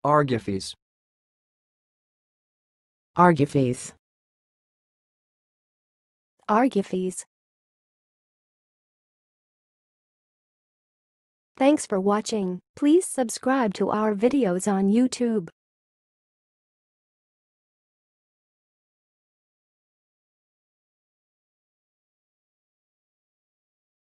argufies, argufies, argufies. Thanks for watching. Please subscribe to our videos on YouTube.